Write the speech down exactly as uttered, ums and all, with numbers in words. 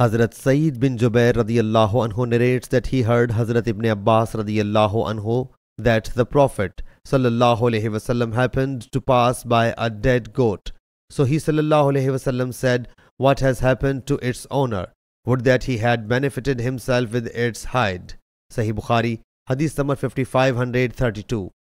Hazrat Sayyid bin Jubair radiyallahu anhu narrates that he heard Hazrat Ibn Abbas radiyallahu anhu that the Prophet sallallahu alaihi wasallam happened to pass by a dead goat. So he sallallahu alaihi wasallam said, "What has happened to its owner? Would that he had benefited himself with its hide." Sahih Bukhari, Hadith number fifty-five thirty-two.